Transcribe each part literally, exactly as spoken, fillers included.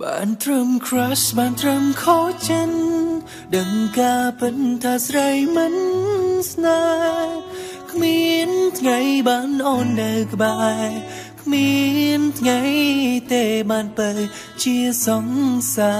Bạn trầm crush bạn trầm khó chân đừng ca bên ta say mến na miên ngày bạn ôn đời bài miên ngày tê bạn bơi chia sóng xa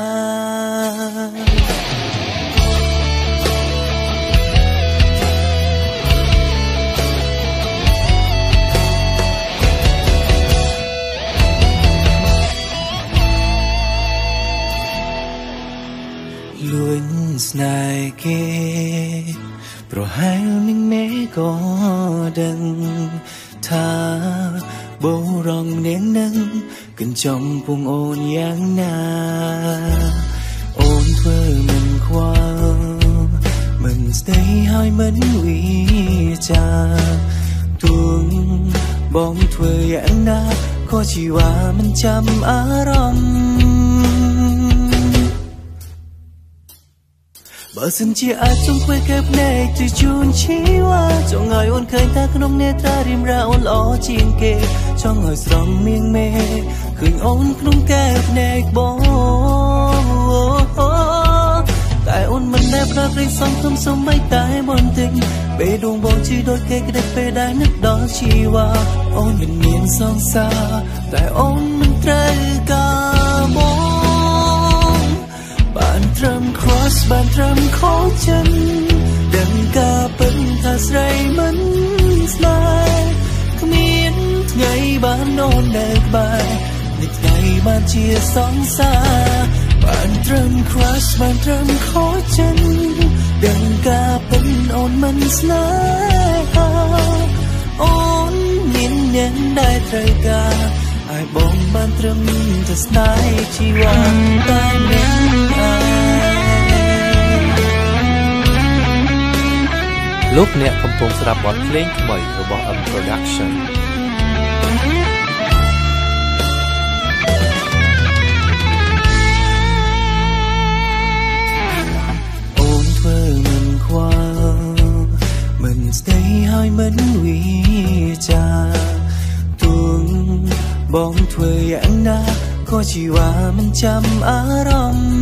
luôn này kia pro hai mình mẹ có đằng tha bố rong nén nâng cần trong vùng ôn yang na ôn thơ mình qua mình stay hai mình uy cha tuồng bóng thơ yang na có chỉว่าmình chăm á rongបើសិនជាអាចចង់ធ្វើកែបណែកទៅជូនជីវ៉ាចង់ឲ្យអូនឃើញថាក្នុងនេត្រារៀមរាអូនល្អជាងគេចង់ឲ្យស្រង់មៀងមេឃើញអូនក្នុងកែបណែកបងតែអូនមិនដែលផ្ដោតរីសងខ្ញុំសូម្បីតែបន្តិចពេលដួងបងជីដូចគេក្តិចពេលដែលនឹកដល់ជីវ៉ាអូនមិនមានសង្សារតែអូនមិនត្រូវការបងbạn trầm cross bạn trầm khó chân đừng ca bên ta say mến lại miên ngày bạn ôn đời bài nghịch ngày bạn chia sóng xa bạn trầm cross bạn trầm khó chân đừng ca bên ôn mình lại ôn nhìn nhận đại trời ca ai bom ban trầmจะสนายชีวาตายเมื่อลูกเนี่ยกำปงสำหรับบทเพลงใหม่ของ M Production โอนเธอมันความัน stay ให้มันวิจาตุงบองเธออย่างน่าก็ชีว่ามันจำอารมณ์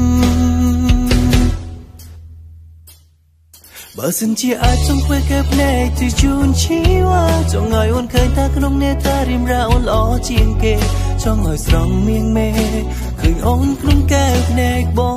បើសិនជាអាចចង់ធ្វើកែបណែកទៅជូនជីវ៉ាចង់ឲ្យអូនឃើញថាក្នុងនេត្រារៀមរាអូនល្អជាងគេចង់ឲ្យស្រង់មៀងមេឃើញអូនក្នុងកែបណែកបង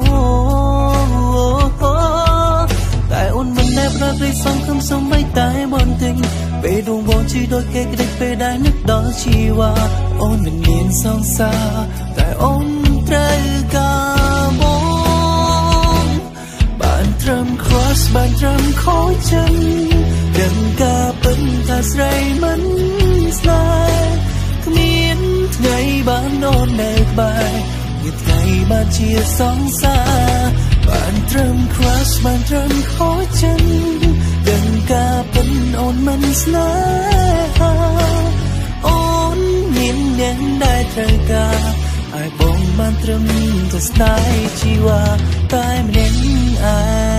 តែអូនមិនដែលផ្ដោតរីសងខ្ញុំសូម្បីតែបន្តិចពេលដួងបងជីដូចគេក្តិចពេលដែលនឹកដល់ជីវ៉ាអូនមិនមានសង្សារតែអូនត្រូវការបងបានត្រឹម cross បានត្រឹមខូចchânដឹងការពិតថាស្រីមិនស្នេហ៍គ្មានថ្ងៃបានអូននៅក្បែរមួយថ្ងៃបានជាសង្សារបានត្រឹម cross បានត្រឹមខូចchânដឹងការពិតអូនមិនស្នេហ៍អូនមានអ្នកដែលត្រូវការai bom ban trầmจะสายชีวาตายมันเอง